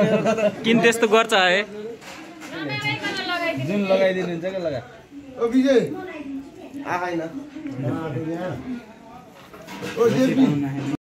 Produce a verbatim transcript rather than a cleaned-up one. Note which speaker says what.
Speaker 1: किन त्यस्तो गर्छ है
Speaker 2: जुन लगाइदिनुहुन्छ के लगा
Speaker 3: ओ विजय आ हैन ओ जेपी